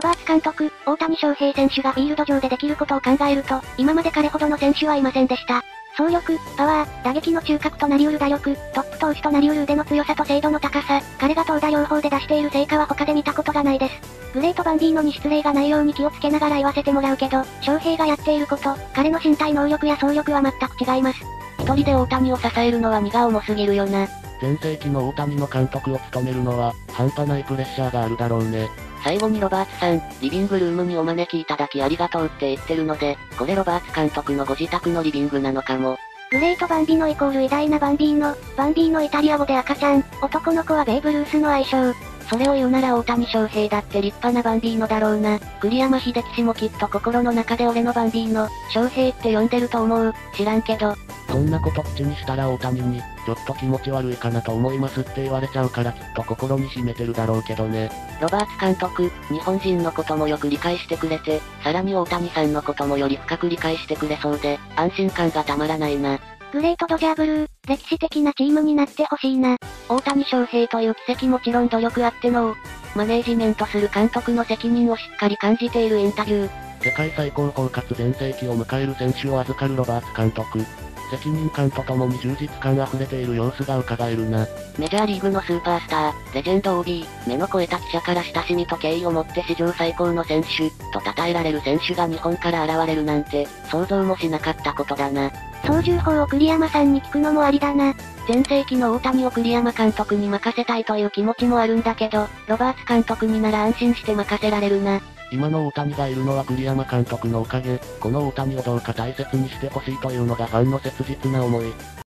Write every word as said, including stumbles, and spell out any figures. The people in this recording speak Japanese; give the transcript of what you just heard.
バーツ監督、大谷翔平選手がフィールド上でできることを考えると、今まで彼ほどの選手はいませんでした。走力、パワー、打撃の中核となり得る打力、トップ投手となり得る腕の強さと精度の高さ、彼が投打両方で出している成果は他で見たことがないです。グレートバンビーノに失礼がないように気をつけながら言わせてもらうけど、翔平がやっていること、彼の身体能力や走力は全く違います。 一人で大谷を支えるのは荷が重すぎるよな。 全盛期の大谷の監督を務めるのは、半端ないプレッシャーがあるだろうね。 最後にロバーツさん、リビングルームにお招きいただきありがとうって言ってるので、これロバーツ監督のご自宅のリビングなのかも。 グレートバンビノイコール偉大なバンビーノ、バンビーノイタリア語で赤ちゃん、男の子はベーブルースの愛称。 それを言うなら大谷翔平だって立派なバンビーノだろうな。栗山英樹氏もきっと心の中で俺のバンビーノ、翔平って呼んでると思う。知らんけど。 そんなこと口にしたら大谷に、ちょっと気持ち悪いかなと思いますって言われちゃうからきっと心に秘めてるだろうけどね。 ロバーツ監督、日本人のこともよく理解してくれて、さらに大谷さんのこともより深く理解してくれそうで、安心感がたまらないな。 グレートドジャーブルー、歴史的なチームになってほしいな。 大谷翔平という奇跡もちろん努力あっての、マネージメントする監督の責任をしっかり感じているインタビュー。 世界最高峰かつ全盛期を迎える選手を預かるロバーツ監督。責任感とともに充実感溢れている様子が伺えるな。 メジャーリーグのスーパースター、レジェンド オービー、目の超えた記者から親しみと敬意を持って史上最高の選手、と称えられる選手が日本から現れるなんて、想像もしなかったことだな。 操縦法を栗山さんに聞くのもありだな。 全盛期の大谷を栗山監督に任せたいという気持ちもあるんだけど、ロバーツ監督になら安心して任せられるな。 今の大谷がいるのは栗山監督のおかげ、この大谷をどうか大切にしてほしいというのがファンの切実な思い。